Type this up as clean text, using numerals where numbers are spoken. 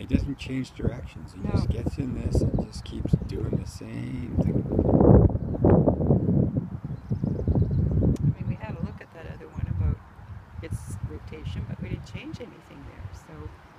doesn't change directions. He No. just gets in this and just keeps doing the same thing. I mean, we had a look at that other one about its rotation, but we didn't change anything there. So